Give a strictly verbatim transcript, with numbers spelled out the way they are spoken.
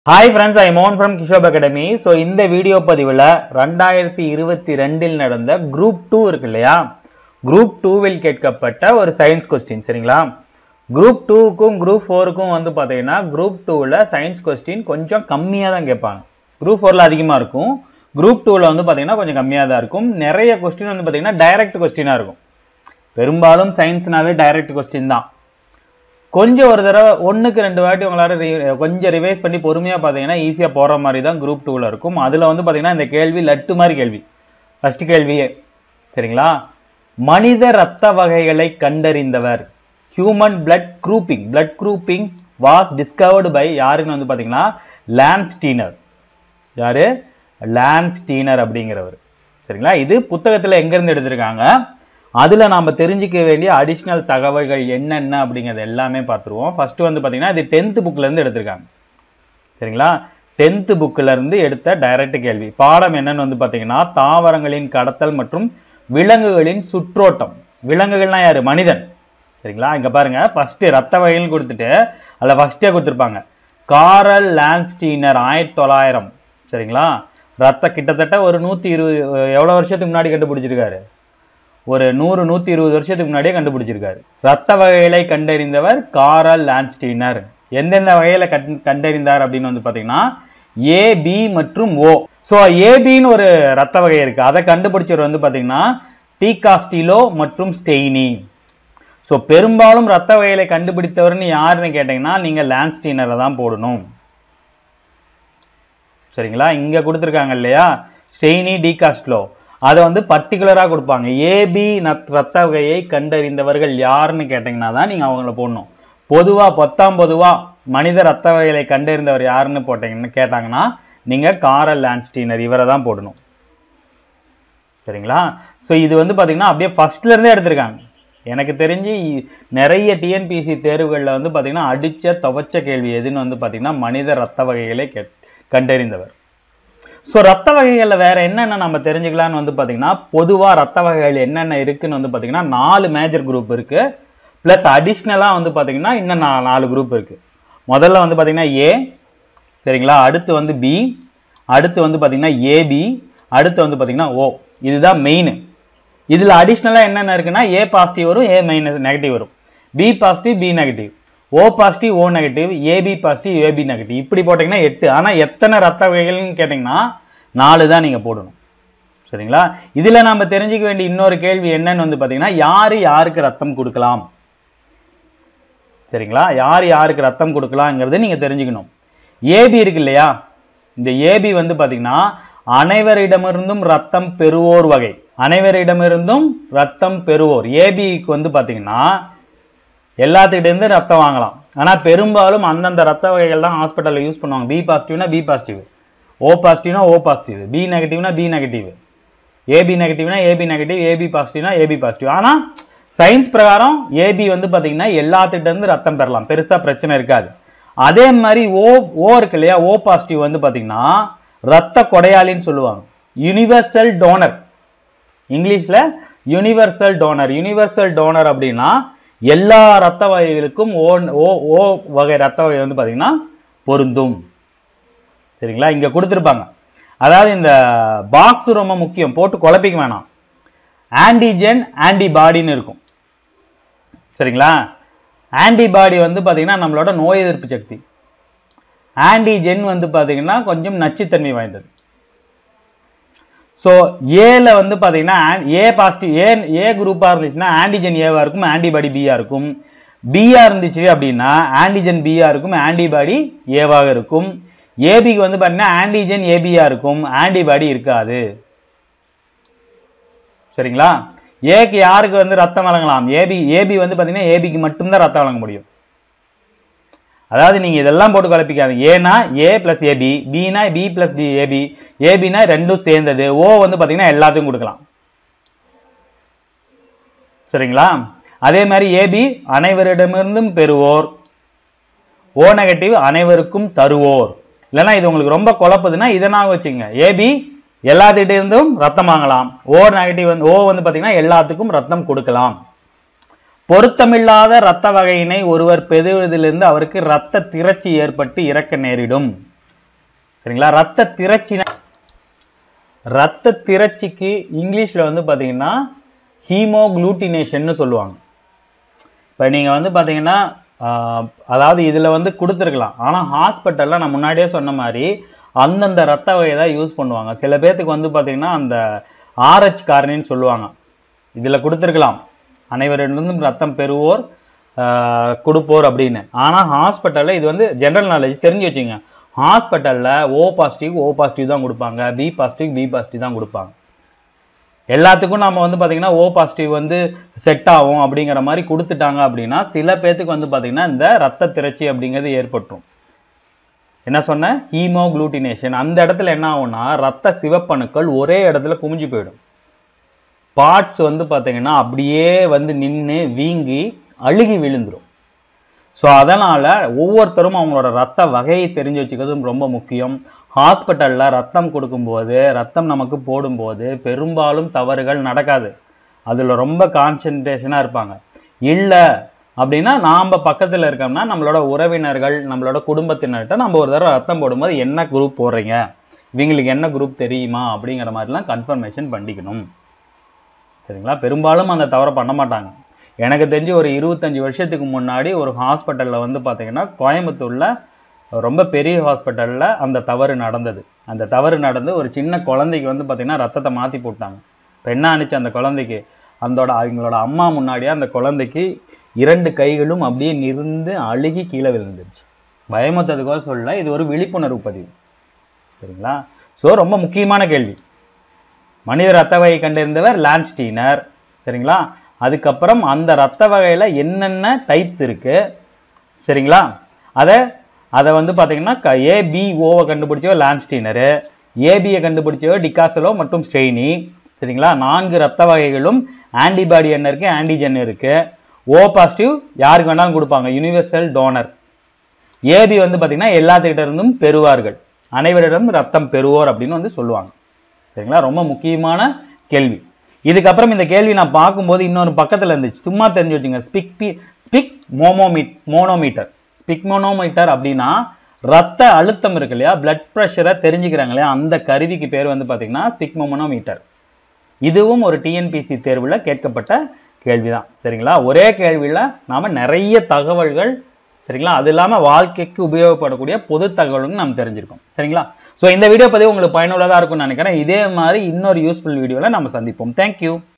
Hi friends, I am Mohan from Kishore Academy. So இந்த video பதிவுல இரண்டாயிரத்து இருபத்தி இரண்டு இல் நடந்த group two இருக்கு இல்லையா, group two வில் கேட்கப்பட்ட ஒரு சயின்ஸ் क्वेश्चन சரிங்களா. group two க்கும் group four க்கும் வந்து பாத்தீங்கன்னா group two ல சயின்ஸ் क्वेश्चन கொஞ்சம் கம்மியா தான் கேட்பாங்க. group four ல அதிகமா இருக்கும், group two ல வந்து பாத்தீங்கன்னா கொஞ்சம் கம்மியா தான் இருக்கும். நிறைய क्वेश्चन வந்து பாத்தீங்கன்னா டைரக்ட் क्वेश्चनஆ இருக்கும். பெரும்பாலும் சயின்ஸ்னாவே டைரக்ட் क्वेश्चन தான். கொஞ்சம் ஒரு தடவை ஒண்ணுக்கு ரெண்டு வாட்டி உங்களால கொஞ்சம் ரிவைஸ் பண்ணி பொறுமையா பாத்தீங்கன்னா ஈஸியா போற மாதிரி தான் குரூப் டூ ல இருக்கும். அதுல வந்து பாத்தீங்கன்னா இந்த கேள்வி லட்டு மாதிரி கேள்வி. ஃபர்ஸ்ட் கேள்வியே சரிங்களா. மனித இரத்த வகைகளை கண்டறிந்தவர். Human blood grouping blood grouping was discovered by யாருன்னு வந்து பாத்தீங்கன்னா லான்ஸ் ஸ்டீனர். யாரு? லான்ஸ் ஸ்டீனர் அப்படிங்கிறவர் சரிங்களா. இது புத்தகத்துல எங்க இருந்து எடுத்திருக்காங்க, அதுல நாம தெரிஞ்சிக்க வேண்டிய அடிஷனல் தகவல்கள் என்னென்ன அப்படிங்கறது எல்லாமே பார்த்துருவோம். ஃபர்ஸ்ட் வந்து பாத்தீங்கன்னா இது டென்த் புக்ல இருந்து எடுத்திருக்காங்க சரிங்களா. டென்த் புக்ல இருந்து எடுத்த டைரக்ட் கேள்வி. பாடம் என்னன்னு வந்து பாத்தீங்கன்னா தாவரங்களின் கடத்தல் மற்றும் விலங்குகளின் சுற்றோட்டம். விலங்குகள்னா யாரு? மனிதன் சரிங்களா. இங்க பாருங்க, ஃபர்ஸ்ட் ரத்த வகைகள் கொடுத்துட்டு அதுல ஃபர்ஸ்டே கொடுத்திருப்பாங்க காரல் லான்ஸ்டீனர் ஆயிரத்தி தொள்ளாயிரம் சரிங்களா. ரத்த கிட்டத்தட்ட ஒரு நூத்தி இருபது எவ்வளவு வருஷத்துக்கு முன்னாடி கண்டுபிடிச்சிருக்காரு, ஒரு நூறு நூத்தி இருபது வருஷத்துக்கு முன்னாடியே கண்டுபிடிச்சிருக்காரு. ரத்த வகைகளை கண்டறிந்தவர் காரல் லான்ஸ்டீனர். எந்தெந்த வகையில கண்டறிந்தார் அப்படின்னு வந்து பாத்தீங்கன்னா ஏ, பி மற்றும் ஓ. சோ ஏபின்னு ஒரு ரத்த வகை இருக்கு, அதை கண்டுபிடிச்சவர் வந்து பாத்தீங்கன்னா டி காஸ்டிலோ மற்றும் ஸ்டெய்னி. சோ பெரும்பாலும் ரத்த வகைகளை கண்டுபிடித்தவர்னு யாருன்னு கேட்டீங்கன்னா நீங்க லான்ஸ்டீனரை தான் போடணும் சரிங்களா. இங்க கொடுத்திருக்காங்க இல்லையா ஸ்டெய்னி, டி காஸ்டிலோ, அதை வந்து பர்டிகுலரா கொடுப்பாங்க. ஏபி ரத்த வகையை கண்டறிந்தவர்கள் யாருன்னு கேட்டீங்கன்னா தான் நீங்க அவங்கள போடணும். பொதுவா பத்தாம் பொதுவா மனித ரத்த வகைகளை கண்டறிந்தவர் யாருன்னு போட்டீங்கன்னு கேட்டாங்கன்னா நீங்க காரல் லான்ஸ்டீனர் இவரை தான் போடணும் சரிங்களா. சோ இது வந்து பாத்தீங்கன்னா அப்படியே ஃபர்ஸ்ட்ல இருந்தே எடுத்திருக்காங்க. எனக்கு தெரிஞ்சு நிறைய டிஎன்பிஎஸ்சி தேர்வுகள்ல வந்து பாத்தீங்கன்னா அடிச்ச துவச்ச கேள்வி எதுன்னு வந்து பாத்தீங்கன்னா மனித ரத்த வகைகளை கண்டறிந்தவர். சோ ரத்த வகைகள்ல வேற என்னென்ன நம்ம தெரிஞ்சுக்கலாம்னு வந்து பாத்தீங்கன்னா பொதுவா ரத்த வகைகள் என்னென்ன இருக்குன்னு வந்து பாத்தீங்கன்னா நாலு மேஜர் குரூப் இருக்கு, பிளஸ் அடிஷ்னலா வந்து பாத்தீங்கன்னா இன்னும் நாலு குரூப் இருக்கு. முதல்ல வந்து பாத்தீங்கன்னா ஏ சரிங்களா, அடுத்து வந்து பி, அடுத்து வந்து பாத்தீங்கன்னா ஏபி, அடுத்து வந்து பாத்தீங்கன்னா ஓ. இதுதான் மெயின். இதுல அடிஷ்னலா என்னென்ன இருக்குன்னா ஏ பாசிட்டிவ் வரும், ஏ மைனஸ் நெகட்டிவ் வரும், B positive, B negative, O positive, O negative, AB positive, AB negative. இப்படி போட்டீங்கன்னா எட்டு. ஆனா எத்தனை ரத்த வகைகள்னு கேட்டீங்கன்னா நாலு தான் நீங்க போடணும் சரிங்களா. இதுல நாம தெரிஞ்சுக்க வேண்டிய இன்னொரு கேள்வி என்னன்னு வந்து பாத்தீங்கன்னா யாரு யாருக்கு ரத்தம் கொடுக்கலாம் சரிங்களா. யாரு யாருக்கு ரத்தம் கொடுக்கலாம்ங்கிறது நீங்க தெரிஞ்சுக்கணும். ஏபி இருக்கு இல்லையா, இந்த ஏபி வந்து பாத்தீங்கன்னா அனைவரிடமிருந்தும் ரத்தம் பெறுவோர் வகை. அனைவரிடமிருந்தும் ரத்தம் பெறுவோர். ஏபிக்கு வந்து பாத்தீங்கன்னா எல்லாத்துக்கிட்ட இருந்து ரத்தம் வாங்கலாம், ஆனா பெரும்பாலும் அந்தந்த ரத்த வகைகள் தான் ஹாஸ்பிட்டல்ல யூஸ் பண்ணுவாங்க. பி பாசிட்டிவ்னா பி பாசிட்டிவ், ஓ பாசிட்டிவ்னா ஓ பாசிட்டிவ், பி நெகட்டிவ்னா பி நெகட்டிவ், ஏபி நெகட்டிவ்னா ஏபி நெகட்டிவ், ஏபி பாசிட்டிவ்னா ஏபி பாசிட்டிவ். ஆனா சயின்ஸ் பிரகாரம் ஏபி வந்து பாத்தீங்கன்னா எல்லாத்துக்கிட்ட இருந்து ரத்தம் பெறலாம், பெருசா பிரச்சனை இருக்காது. அதே மாதிரி ஓ ஓ இருக்கு இல்லையா, ஓ பாசிட்டிவ் வந்து பாத்தீங்கன்னா ரத்த கொடையாளின்னு சொல்லுவாங்க, யூனிவர்சல் டோனர். இங்கிலீஷ்ல யூனிவர்சல் டோனர். யூனிவர்சல் டோனர் அப்படின்னா எல்லா ரத்த வகைகளுக்கும் ஓ ஓ வகை ரத்த வகை வந்து பாத்தீங்கன்னா பொருந்தும் சரிங்களா. இங்க கொடுத்திருப்பாங்க, அதாவது இந்த பாக்ஸ் ரொம்ப முக்கியம், போட்டு குழப்பிக்க வேணாம். ஆன்டிஜென் ஆன்டிபாடின்னு இருக்கும் சரிங்களா. ஆன்டிபாடி வந்து பாத்தீங்கன்னா நம்மளோட நோய் எதிர்ப்பு சக்தி, ஆன்டிஜென் வந்து பாத்தீங்கன்னா கொஞ்சம் நச்சுத்தன்மை வாய்ந்தது. சோ ஏல வந்து பாத்தீங்கன்னா ஏ பாசிட்டிவ் ஏ ஏ குரூப்பா இருந்துச்சுன்னா ஆன்டிஜென் ஏவா இருக்கும், ஆன்டிபாடி பியா இருக்கும். பியா இருந்துச்சு அப்படின்னா ஆன்டிஜென் பியா இருக்கும், ஆன்டிபாடி ஏவாக இருக்கும். ஏபிக்கு வந்து பாத்தீங்கன்னா ஆன்டிஜென் ஏபியா இருக்கும், ஆன்டிபாடி இருக்காது சரிங்களா. ஏக்கு யாருக்கு வந்து ரத்தம் வழங்கலாம்? ஏபி ஏபி வந்து பாத்தீங்கன்னா ஏபிக்கு மட்டும்தான் ரத்தம் வழங்க முடியும். அதாவது நீங்க இதெல்லாம் போட்டு குழப்பிக்காதீங்க. ஏனா ஏ பிளஸ் ஏபி, பினா பி பிளஸ் பி ஏபி, ஏபினா ரெண்டும் சேர்ந்தது. ஓ வந்து பாத்தீங்கன்னா எல்லாத்துக்கும் கொடுக்கலாம் சரிங்களா. அதே மாதிரி ஏபி அனைவரிடமிருந்தும் பெறுவோர், ஓ நெகட்டிவ் அனைவருக்கும் தருவோர். இல்லைன்னா இது உங்களுக்கு ரொம்ப குழப்புதுன்னா இதனாக வச்சுங்க, ஏபி எல்லாத்துக்கிட்ட இருந்தும் ரத்தம் வாங்கலாம், ஓ நெகட்டிவ் வந்து ஓ வந்து பாத்தீங்கன்னா எல்லாத்துக்கும் ரத்தம் கொடுக்கலாம். பொருத்தமில்லாத இரத்த வகையினை ஒருவர் பெறுவதிலிருந்து அவருக்கு இரத்த திரட்சி ஏற்பட்டு இறக்க நேரிடும். சரிங்களா? ரத்த திரட்சினா ரத்த திரட்சிக்கு இங்கிலீஷ்ல வந்து பாத்தீங்கன்னா ஹீமோகுளூட்டினேஷன் சொல்லுவாங்க. இப்ப நீங்க வந்து பாத்தீங்கன்னா அதாவது இதுல வந்து கொடுத்துருக்கலாம், ஆனா ஹாஸ்பிட்டல்ல நான் முன்னாடியே சொன்ன மாதிரி அந்தந்த ரத்த வகையை தான் யூஸ் பண்ணுவாங்க. சில பேர்த்துக்கு வந்து பாத்தீங்கன்னா அந்த ஆர்ஹெச் காரணின்னு சொல்லுவாங்க, இதுல கொடுத்துருக்கலாம் அனைவரிடமும் ரத்தம் பெறுவோர் கொடுப்போர் அப்படின்னு. ஆனா ஹாஸ்பிட்டல்ல இது வந்து ஜெனரல் நாலேஜ் தெரிஞ்சு வச்சுங்க. ஹாஸ்பிட்டல்ல ஓ பாசிட்டிவ் ஓ பாசிட்டிவ் தான் கொடுப்பாங்க, பி பாசிட்டிவ் பி பாசிட்டிவ் தான் கொடுப்பாங்க. எல்லாத்துக்கும் நம்ம வந்து பாத்தீங்கன்னா ஓ பாசிட்டிவ் வந்து செட் ஆகும் அப்படிங்கிற மாதிரி கொடுத்துட்டாங்க அப்படின்னா சில பேர்த்துக்கு வந்து பாத்தீங்கன்னா இந்த ரத்த திரட்சி அப்படிங்கிறது ஏற்பட்டுரும். என்ன சொன்ன? ஹீமோகுளூட்டினேஷன். அந்த இடத்துல என்ன ஆகும்னா ரத்த சிவப்பணுக்கள் ஒரே இடத்துல குமிஞ்சு போயிடும். பார்ட்ஸ் வந்து பாத்தீங்கன்னா அப்படியே வந்து நின்று வீங்கி அழுகி விழுந்துரும். ஸோ அதனால ஒவ்வொருத்தரும் அவங்களோட ரத்த வகையை தெரிஞ்சு வச்சுக்கிறது ரொம்ப முக்கியம். ஹாஸ்பிட்டல்ல ரத்தம் கொடுக்கும்போது ரத்தம் நமக்கு போடும்போது பெரும்பாலும் தவறுகள் நடக்காது. அதுல ரொம்ப கான்சென்ட்ரேஷனா இருப்பாங்க. இல்லை அப்படின்னா நாம பக்கத்துல இருக்கோம்னா நம்மளோட உறவினர்கள் நம்மளோட குடும்பத்தினர்கிட்ட நம்ம ஒரு தடவை ரத்தம் போடும்போது என்ன குரூப் போடுறீங்க, இவங்களுக்கு என்ன குரூப் தெரியுமா அப்படிங்கிற மாதிரிலாம் கன்ஃபர்மேஷன் பண்ணிக்கணும். சரிங்களா? பெரும்பாலும் அந்த தவறை பண்ண மாட்டாங்க. எனக்கு தெரிஞ்சு ஒரு இருபத்தஞ்சு வருஷத்துக்கு முன்னாடி ஒரு ஹாஸ்பிட்டல்ல வந்து பாத்தீங்கன்னா கோயம்புத்தூர்ல ரொம்ப பெரிய ஹாஸ்பிட்டல்ல அந்த தவறு நடந்தது. அந்த தவறு நடந்து ஒரு சின்ன குழந்தைக்கு வந்து பாத்தீங்கன்னா ரத்தத்தை மாத்தி போட்டாங்க. இப்போ என்ன ஆனிச்சு அந்த குழந்தைக்கு, அந்தோட அவங்களோட அம்மா முன்னாடியே அந்த குழந்தைக்கு இரண்டு கைகளும் அப்படியே நிறுந்து அழுகி கீழே விழுந்துருச்சு. பயமுறுத்ததுக்கோ சொல்ல, இது ஒரு விழிப்புணர்வு பதிவு. சரிங்களா? ஸோ ரொம்ப முக்கியமான கேள்வி. மனித ரத்த வகை கண்டிருந்தவர் லான்ஸ்டீனர். சரிங்களா? அதுக்கப்புறம் அந்த ரத்த வகையில என்னென்ன டைப்ஸ் இருக்கு, சரிங்களா, அதை அதை வந்து பாத்தீங்கன்னா ஏபிஓவை கண்டுபிடிச்சவர் லான்ஸ்டீனரு, ஏபியை கண்டுபிடிச்சவர் டிகாசலோ மற்றும் ஸ்ட்ரெயினி. சரிங்களா? நான்கு ரத்த வகைகளும் ஆன்டிபாடி என்ன இருக்கு, ஆன்டிஜன் இருக்கு. ஓ பாசிட்டிவ் யாருக்கு வேணாலும் கொடுப்பாங்க, யூனிவர்சல் டோனர். ஏபி வந்து பாத்தீங்கன்னா எல்லாத்துக்கிட்ட இருந்தும் பெறுவார்கள், அனைவரிடம் ரத்தம் பெறுவோர் அப்படின்னு வந்து சொல்லுவாங்க. சரிங்களா? ரொம்ப முக்கியமான கேள்வி. இதுக்கப்புறம் இந்த கேள்வி நான் பார்க்கும்போது இன்னொரு பக்கத்துல இருந்துச்சு, சும்மா தெரிஞ்சு வச்சுங்க. Sphyg sphygmomanometer sphygmomanometer அப்படின்னா ரத்த அழுத்தம் இருக்கு இல்லையா, பிளட் பிரஷரை தெரிஞ்சுக்கிறாங்க இல்லையா, அந்த கருவிக்கு பேர் வந்து பாத்தீங்கன்னா ஸ்பிக் மோனோமீட்டர். இதுவும் ஒரு டிஎன்பிசி தேர்வுல கேட்கப்பட்ட கேள்விதான். சரிங்களா? ஒரே கேள்வியில நாம நிறைய தகவல்கள், சரிங்களா, அது இல்லாம வாழ்க்கைக்கு உபயோகப்படக்கூடிய பொது தகவல்கள் நாம் தெரிஞ்சிருக்கோம். சரிங்களா? ஸோ இந்த வீடியோ பதிவு உங்களுக்கு பயனுள்ளதா இருக்கும்னு நினைக்கிறேன். இதே மாதிரி இன்னொரு யூஸ்ஃபுல் வீடியோல நம்ம சந்திப்போம். தேங்க்யூ.